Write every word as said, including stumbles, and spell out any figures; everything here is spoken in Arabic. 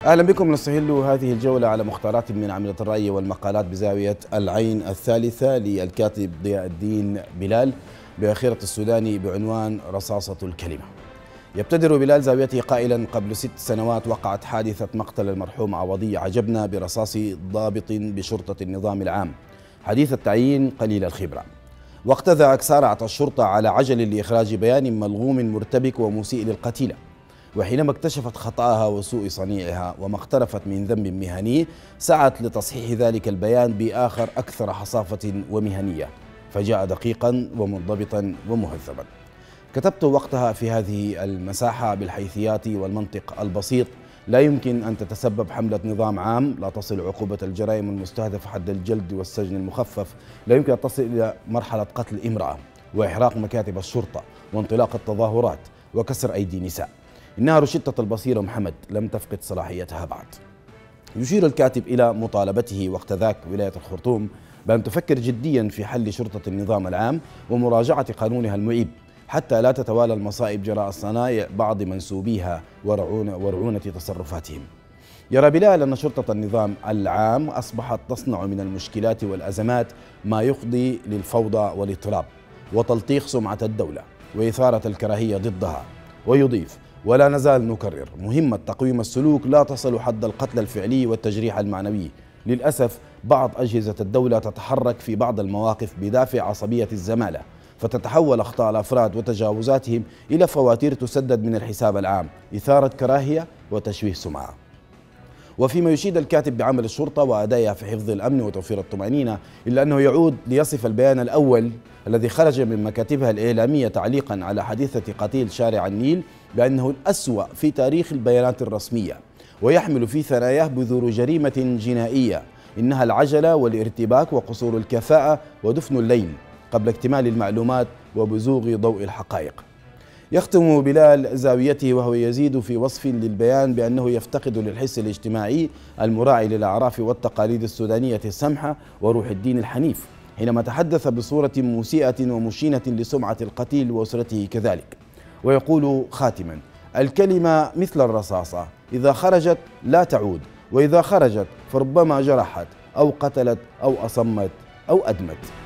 أهلا بكم. نستهل هذه الجولة على مختارات من عملة الرأي والمقالات بزاوية العين الثالثة للكاتب ضياء الدين بلال بأخيرة السوداني بعنوان رصاصة الكلمة. يبتدر بلال زاويته قائلا: قبل ست سنوات وقعت حادثة مقتل المرحوم عوضي عجبنا برصاص ضابط بشرطة النظام العام حديث التعيين قليل الخبرة. وقت ذاك سارعت الشرطة على عجل لإخراج بيان ملغوم مرتبك ومسيء للقتيلة، وحينما اكتشفت خطأها وسوء صنيعها وما اقترفت من ذنب مهني سعت لتصحيح ذلك البيان بآخر أكثر حصافة ومهنية، فجاء دقيقا ومنضبطا ومهذبا. كتبت وقتها في هذه المساحة بالحيثيات والمنطق البسيط: لا يمكن أن تتسبب حملة نظام عام لا تصل عقوبة الجرائم المستهدفة حد الجلد والسجن المخفف، لا يمكن أن تصل إلى مرحلة قتل امرأة وإحراق مكاتب الشرطة وانطلاق التظاهرات وكسر أيدي نساء. إنها رشدة البصيرة محمد لم تفقد صلاحيتها بعد. يشير الكاتب إلى مطالبته وقت ذاك ولاية الخرطوم بأن تفكر جديا في حل شرطة النظام العام ومراجعة قانونها المعيب حتى لا تتوالى المصائب جراء صنايع بعض منسوبيها ورعونة, ورعونة تصرفاتهم. يرى بلال أن شرطة النظام العام أصبحت تصنع من المشكلات والأزمات ما يفضي للفوضى والاضطراب وتلطيخ سمعة الدولة وإثارة الكراهية ضدها. ويضيف: ولا نزال نكرر مهمة تقويم السلوك لا تصل حد القتل الفعلي والتجريح المعنوي. للأسف بعض أجهزة الدولة تتحرك في بعض المواقف بدافع عصبية الزمالة، فتتحول أخطاء الأفراد وتجاوزاتهم إلى فواتير تسدد من الحساب العام، إثارة كراهية وتشويه سمعة. وفيما يشيد الكاتب بعمل الشرطة وأدائها في حفظ الأمن وتوفير الطمأنينة، إلا أنه يعود ليصف البيان الأول الذي خرج من مكاتبها الإعلامية تعليقا على حادثة قتيل شارع النيل بأنه الأسوأ في تاريخ البيانات الرسمية، ويحمل في ثناياه بذور جريمة جنائية إنها العجلة والارتباك وقصور الكفاءة ودفن الليل قبل اكتمال المعلومات وبزوغ ضوء الحقائق. يختم بلال زاويته وهو يزيد في وصف للبيان بأنه يفتقد للحس الاجتماعي المراعي للأعراف والتقاليد السودانية السمحة وروح الدين الحنيف حينما تحدث بصورة مسيئة ومشينة لسمعة القتيل وأسرته كذلك. ويقول خاتما: الكلمة مثل الرصاصة، إذا خرجت لا تعود، وإذا خرجت فربما جرحت أو قتلت أو أصمت أو أدمت.